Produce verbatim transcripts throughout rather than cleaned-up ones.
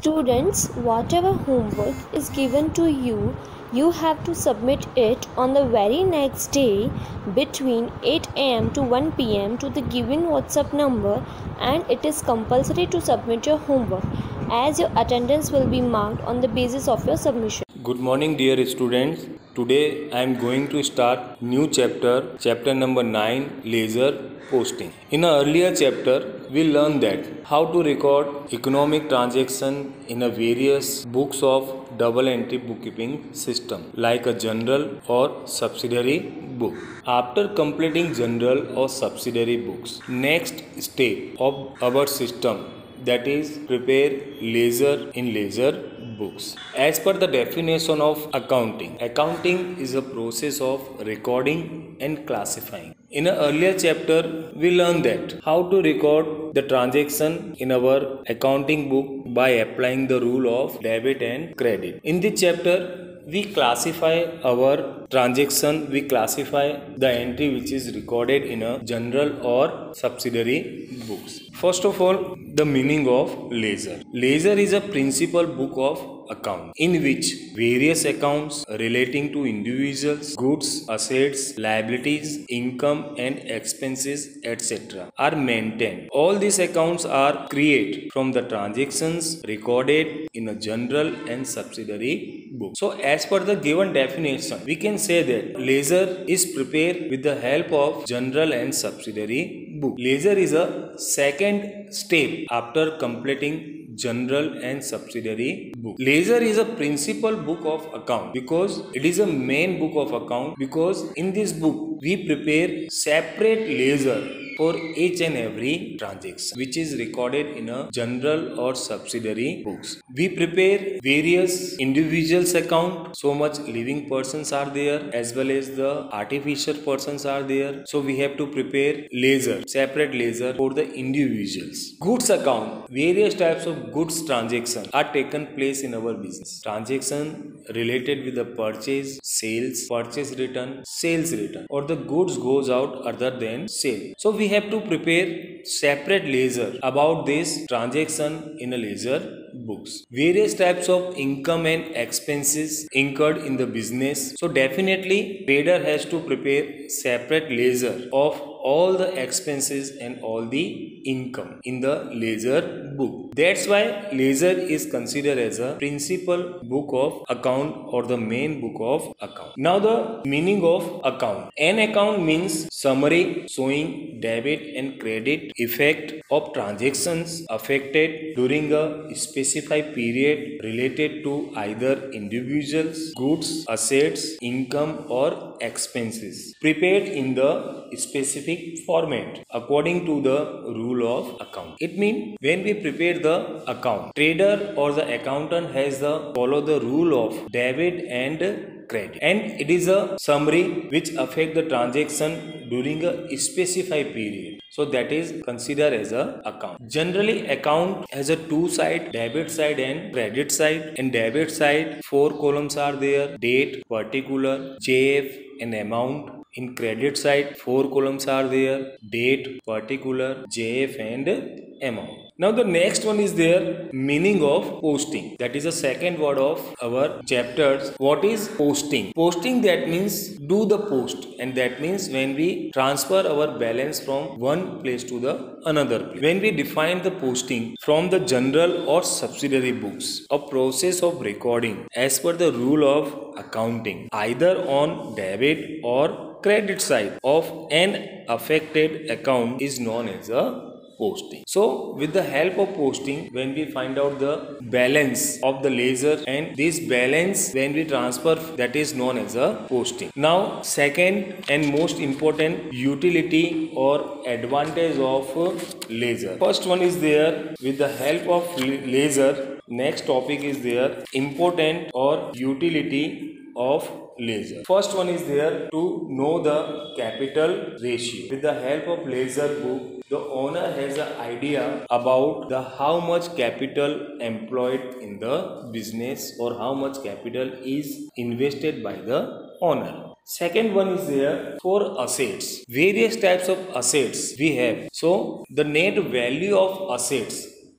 Students, whatever homework is given to you, you have to submit it on the very next day between eight a m to one p m to the given WhatsApp number, and it is compulsory to submit your homework as your attendance will be marked on the basis of your submission. Good morning, dear students. Today I am going to start new chapter, chapter number nine, laser posting. In an earlier chapter, we learned that how to record economic transaction in a various books of double entry bookkeeping system like a general or subsidiary book. After completing general or subsidiary books, next step of our system, that is prepare ledger in ledger books. As per the definition of accounting, accounting is a process of recording and classifying. In an earlier chapter, we learned that how to record the transaction in our accounting book by applying the rule of debit and credit. In this chapter, we classify our transaction, we classify the entry which is recorded in a general or subsidiary books. First of all, the meaning of ledger. Ledger is a principal book of account in which various accounts relating to individuals, goods, assets, liabilities, income and expenses, et cetera are maintained. All these accounts are created from the transactions recorded in a general and subsidiary book. So as per the given definition, we can say that ledger is prepared with the help of general and subsidiary book. Ledger is a second step after completing general and subsidiary book. Ledger is a principal book of account because it is a main book of account, because in this book we prepare separate ledger for each and every transaction which is recorded in a general or subsidiary books. We prepare various individuals account, so much living persons are there as well as the artificial persons are there. So we have to prepare ledger, separate ledger for the individuals. Goods account, various types of goods transaction are taken place in our business. Transaction related with the purchase, sales, purchase return, sales return, or the goods goes out other than sale. So we have to prepare separate ledger about this transaction in a ledger books. Various types of income and expenses incurred in the business. So definitely trader has to prepare separate ledger of all the expenses and all the income in the ledger book. That's why ledger is considered as a principal book of account or the main book of account. Now the meaning of account. An account means summary showing debit and credit effect of transactions affected during a specified period related to either individuals, goods, assets, income or expenses, prepared in the specific format according to the rule of account. It means when we prepare the account, trader or the accountant has the follow the rule of debit and credit, and it is a summary which affect the transaction during a specified period. So that is considered as a account. Generally, account has a two side, debit side and credit side. In debit side, four columns are there: date, particular, J F and amount. In credit side, four columns are there: date, particular, J F and amount. Now the next one is there, meaning of posting. That is the second word of our chapters. What is posting? Posting, that means do the post, and that means when we transfer our balance from one place to the another place. When we define the posting from the general or subsidiary books, a process of recording as per the rule of accounting either on debit or credit side of an affected account is known as a posting. So with the help of posting, when we find out the balance of the ledger, and this balance when we transfer, that is known as a posting. Now second and most important utility or advantage of ledger. First one is there, with the help of ledger. Next topic is there, important or utility of ledger. First one is there, to know the capital ratio. With the help of ledger book, the owner has an idea about the how much capital employed in the business or how much capital is invested by the owner. Second one is there for assets. Various types of assets we have. So the net value of assets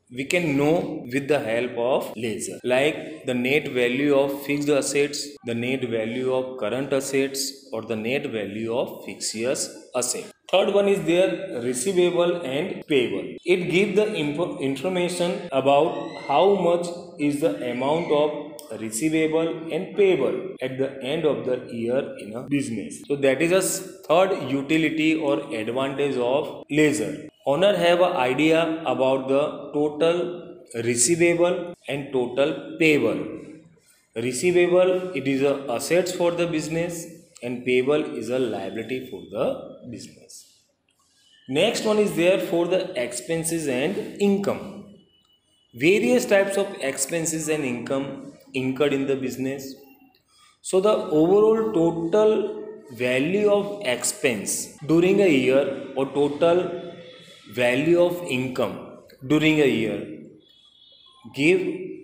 we can know with the help of ledger, like the net value of fixed assets, the net value of current assets, or the net value of fictitious assets. Third one is there receivable and payable. It gives the info information about how much is the amount of receivable and payable at the end of the year in a business. So that is a third utility or advantage of ledger. Owner have an idea about the total receivable and total payable. Receivable, it is a assets for the business, and payable is a liability for the business. Next one is there for the expenses and income. Various types of expenses and income incurred in the business. So the overall total value of expense during a year or total value of income during a year give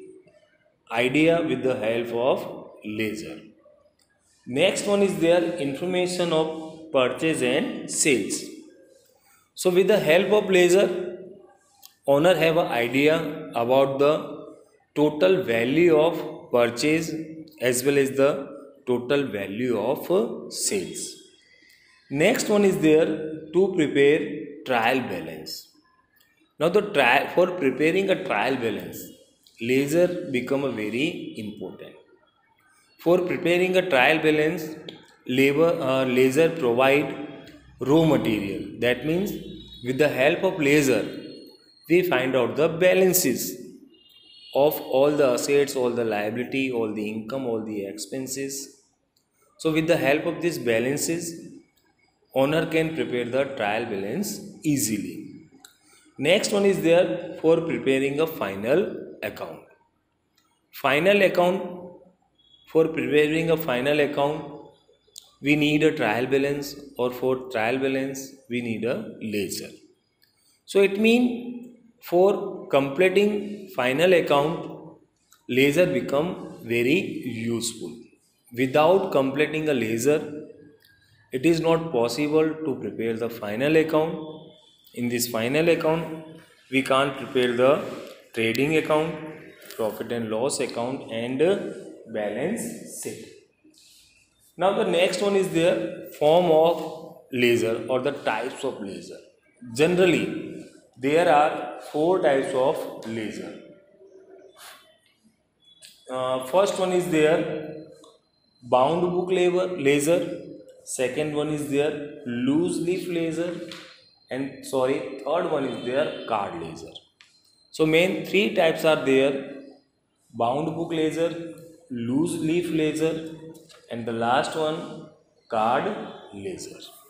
idea with the help of ledger. Next one is there information of purchase and sales. So with the help of ledger, owner have an idea about the total value of purchase as well as the total value of uh, sales. Next one is there to prepare trial balance. Now the trial, for preparing a trial balance, ledger become a very important. For preparing a trial balance, labor, uh, ledger provide raw material. That means with the help of ledger, we find out the balances of all the assets, all the liability, all the income, all the expenses. So with the help of these balances, owner can prepare the trial balance easily. Next one is there for preparing a final account. Final account, for preparing a final account, we need a trial balance, or for trial balance, we need a ledger. So it means for completing final account, ledger become very useful. Without completing a ledger, it is not possible to prepare the final account. In this final account, we can't prepare the trading account, profit and loss account, and balance sheet. Now the next one is there form of ledger or the types of ledger. Generally, there are four types of ledger. Uh, first one is there bound book ledger. Second one is there loose leaf ledger, and sorry, third one is there card ledger. So main three types are there: bound book ledger, loose leaf ledger, and the last one card ledger.